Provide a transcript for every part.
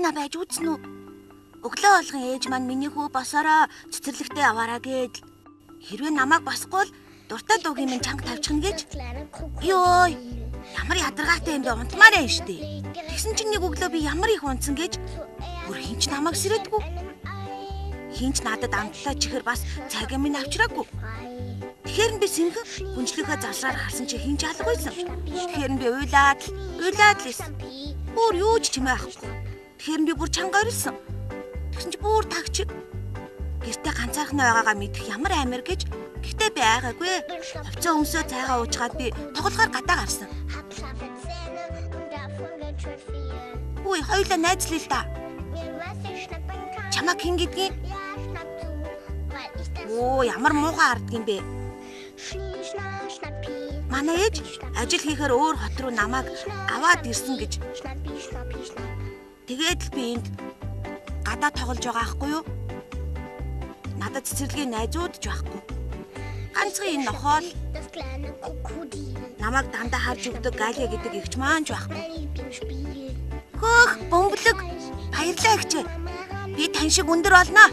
Сайхна байж үзсэн үү? Өглөө болгон ээж маань миний хүү босороо цэцэрлэгтээ яваараа гээд хэрвээ намайг босхгүй бол дуртай дуугийн минь чанга тавьчихна гэж. Йоо, ямар ядаргаатай юм бэ, унтмаар ээ штэ. Тэгсэн чинь нэг өглөө би ямар их унтсан гэж бүр хинч намайг сэрээдгүй. Хинч надад амтлаа чихэр бас цагаа минь авчраагүй. Тэгэхээр би сэнхэн хүнчлэхээ завсраар харсан чи хинч алгүйсэн. Тэгэхээр би уйлаад л исэн. Бүр юу ч чимээ ахгүй. Тэгэхээр би бүр чанга орилсон. Тэгсэн чи бүр тагч. Гэртээ ганцаархан байгаагаа мэдэх ямар амир гэж. Гэхдээ би айгаагүй. Хувцас өмсөө цайгаа уучгаад би тоглохоор гадаа гарсан. Үй, хоёулаа найзлаа л да. Чамаг хэн гэдгийг? Оо, ямар муухай ардг юм бэ? Манай ээж ажил хийхээр өөр хот руу намайг аваад ирсэн гэж. Тэгээд л би энд гадаа тоглож байгаа ахгүй юу? Надад цэцэрлэгийн найзууд ч байхгүй. Ганцхан энэ нохоо л намайг дандаа харж өгдөг Галия гэдэг эгч маань ч байхгүй. Хөөх, бөмбөлөг. Баярлалаа эгч. Би тань шиг өндөр болно.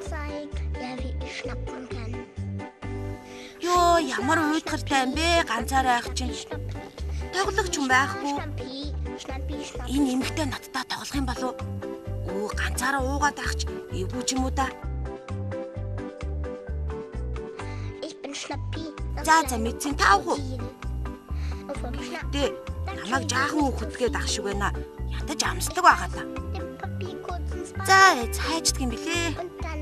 Йоо, ямар уйтгартай юм бэ? Ганцаараа ах чинь. Тоглогч юм байхгүй. Энэ эмэгтэй надтай тоглох юм болов уу? Өө, ганцаараа уугаад ахч эвгүй ч юм уу да. За мэдсэн таах уу? Гэтэ намайг жаахан хөтгээд ах шиг байна. Ятаж амсдаг байгаа да. За цайждаг юм билээ.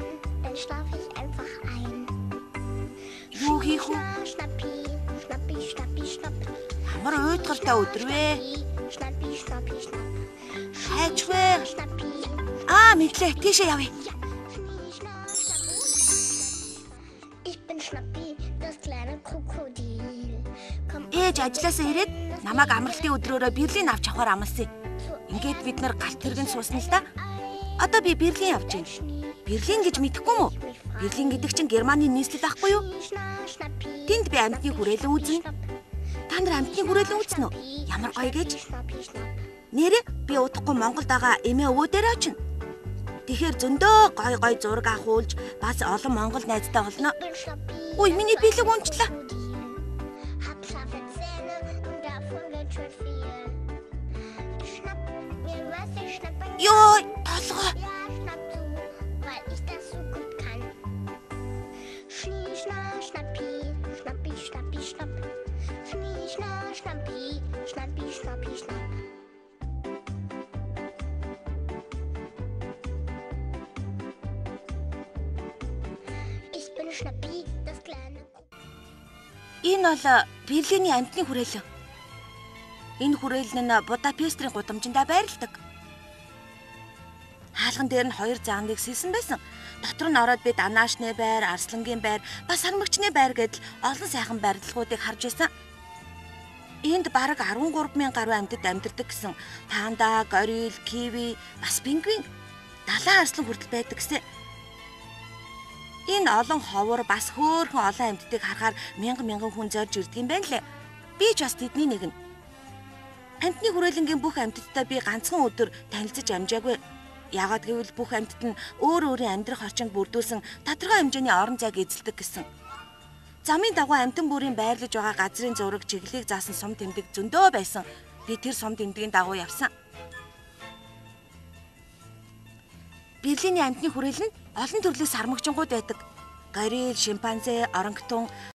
Юу хийх вэ? Ямар уйтгартай өдөр вэ? Хайж вэ? Мэдлээ, тийшээ явъя. Ээж ажилласаа ирээд намайг амралтын өдрөөрөө Берлин авч явахаар амласан. Ингээд бид нар галт тэргэнд суусан л да. Одоо би Берлин явж байна. Берлин гэж мэдэхгүй мүү? Берлин гэдэг чинь Германы нийслэл байхгүй юу? Тэнд би амьтны хүрээлэн үзнэ. Та нар амьтны хүрээлэн үзнэ үү? Ямар гоё гэж. Нэрээ би удахгүй Монголд байгаа эмээ өвөө дээр очино. Тэгэхээр зөндөө гой зураг авахулж бас олон монгол найзтай болно. Үй, миний бэлэг унчлаа. Йоо, толгой. Энэ бол Берлиний амьтны хүрээлэн. Энэ хүрээлэн нь Будапестрийн гудамжиндаа байрладаг. Хаалган дээр нь 2 зааныг сэлсэн байсан. Дотор нь ороод би Данаашны байр, Арслангийн байр, бас Сармагчны байр гэдэл олон сайхан барилгуудыг харж байсан. Энд бараг 13,000 гаруй амьтад амьдардаг гэсэн панда, горил, киви, бас пингвин, далайн арслан хүртэл байдаг гэсэн. Энэ олон ховор бас хөөхөн олон амьтдыг харахаар мянган хүн зорж ирдэг юм байна лээ. Би ч бас тэдний нэг нь. Амьтны хүрээлэнгийн бүх амьтдтай би ганцхан өдөр танилцаж амжаагүй. Яагаад гэвэл бүх амьтад нь өөрийн амьдрах орчинд бүрдүүлсэн тодорхой хэмжээний орон зайг эзэлдэг гэсэн. Замын дагуу амьтан бүрийн байрлаж байгаа газрын зураг чиглэлийг заасан сум тэмдэг зөндөө байсан. Би тэр сум тэмдгийн дагуу явсан. Берлиний амьтны хүрээлэн олон төрлийн сармагчингууд байдаг. Горил, шимпанзе, орангутан,